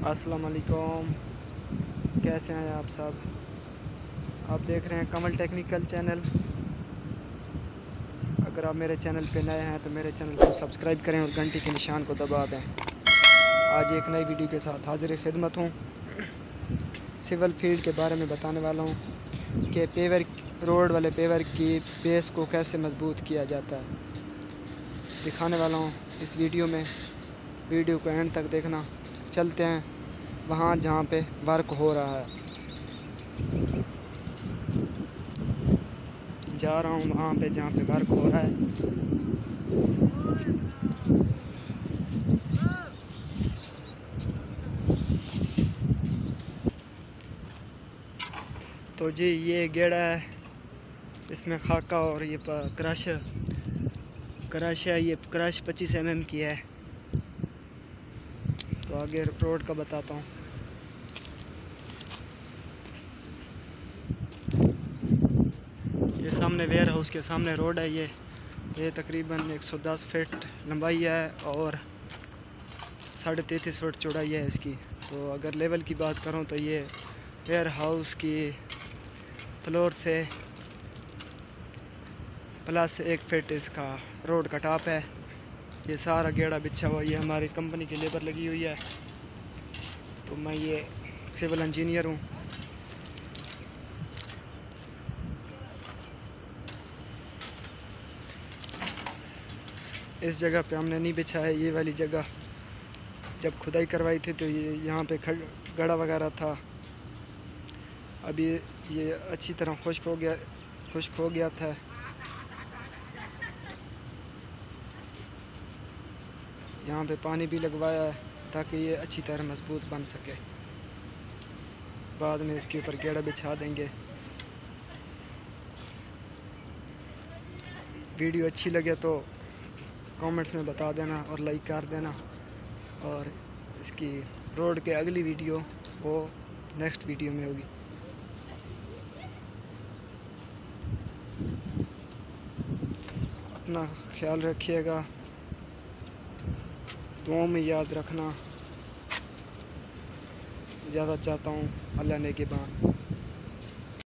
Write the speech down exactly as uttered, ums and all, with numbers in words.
अस्सलाम वालेकुम, कैसे हैं आप सब। आप देख रहे हैं कमल टेक्निकल चैनल। अगर आप मेरे चैनल पे नए हैं तो मेरे चैनल को सब्सक्राइब करें और घंटी के निशान को दबा दें। आज एक नई वीडियो के साथ हाजिर खिदमत हूँ। सिविल फील्ड के बारे में बताने वाला हूँ कि पेवर रोड वाले पेवर की बेस को कैसे मजबूत किया जाता है, दिखाने वाला हूँ इस वीडियो में। वीडियो को एंड तक देखना। चलते हैं वहाँ जहाँ पे वर्क हो रहा है। जा रहा हूँ वहाँ पे जहाँ पे वर्क हो रहा है। तो जी ये गेड़ा है, इसमें खाका और ये क्रश क्रश है। ये क्रश पच्चीस एम एम की है। तो आगे रोड का बताता हूँ। ये सामने वेयर हाउस के सामने रोड है। ये ये तकरीबन एक सौ दस फीट लंबाई है और साढ़े तैंतीस फीट चौड़ाई है इसकी। तो अगर लेवल की बात करूँ तो ये वेयर हाउस की फ्लोर से प्लस एक फीट इसका रोड का टॉप है। ये सारा गेड़ा बिछा हुआ। ये हमारी कंपनी की लेबर लगी हुई है। तो मैं ये सिविल इंजीनियर हूँ। इस जगह पे हमने नहीं बिछा है। ये वाली जगह जब खुदाई करवाई थी तो ये यहाँ पे गड़ा वगैरह था। अभी ये अच्छी तरह खुश्क हो गया खुश्क हो गया था। यहाँ पे पानी भी लगवाया है ताकि ये अच्छी तरह मजबूत बन सके। बाद में इसके ऊपर गेड़ा बिछा देंगे। वीडियो अच्छी लगे तो कमेंट्स में बता देना और लाइक कर देना। और इसकी रोड के अगली वीडियो वो नेक्स्ट वीडियो में होगी। अपना ख्याल रखिएगा, दुआओं में याद रखना। इजाज़त चाहता हूँ। अल्लाह ने के बाद।